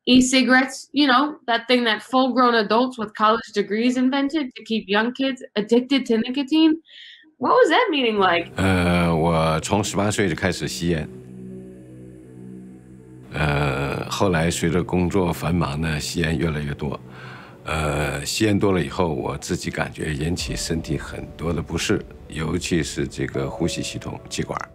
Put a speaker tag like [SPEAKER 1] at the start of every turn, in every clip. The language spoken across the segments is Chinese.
[SPEAKER 1] E-cigarettes, that thing that full-grown adults with college degrees invented to keep young kids addicted to nicotine. What was that meeting like?
[SPEAKER 2] 我从18岁就开始吸烟，后来随着工作繁忙呢，吸烟越来越多。吸烟多了以后，我自己感觉引起身体很多的不适，尤其是这个呼吸系统、气管。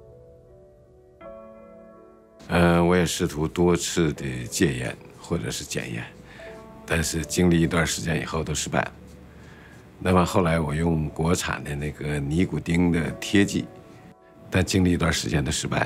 [SPEAKER 2] 我也试图多次的戒烟或者是减烟，但是经历一段时间以后都失败了。那么后来我用国产的那个尼古丁的贴剂，但经历一段时间都失败了。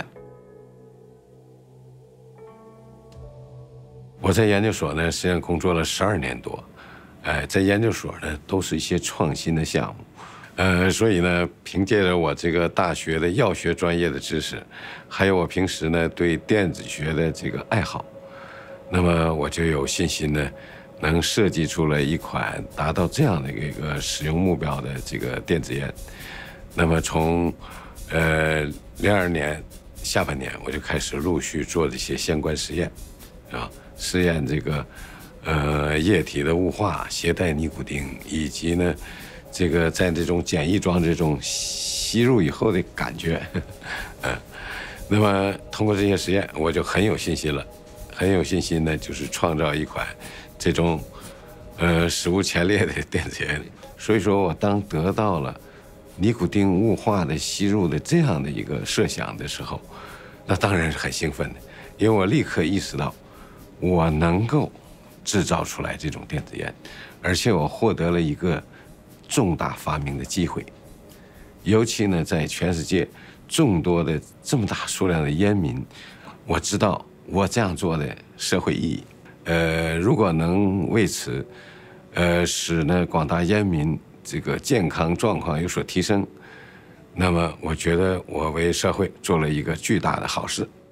[SPEAKER 2] 我在研究所呢，实际上工作了12年多，在研究所呢都是一些创新的项目，所以呢，凭借着我这个大学的药学专业的知识，还有我平时呢对电子学的这个爱好，那么我就有信心呢，能设计出了一款达到这样的一个使用目标的这个电子烟。那么从02年下半年，我就开始陆续做这些相关实验，实验这个液体的雾化、携带尼古丁，以及呢这个在这种简易装这种吸入以后的感觉，那么通过这些实验，我就很有信心了，很有信心呢，就是创造一款这种史无前例的电子烟。所以说我当得到了尼古丁雾化的吸入的这样的一个设想的时候，那当然是很兴奋的，因为我立刻意识到我能够制造出来这种电子烟，而且我获得了一个重大发明的机会。尤其呢，在全世界众多的这么大数量的烟民，我知道我这样做的社会意义。如果能为此，使呢广大烟民这个健康状况有所提升，那么我觉得我为社会做了一个巨大的好事。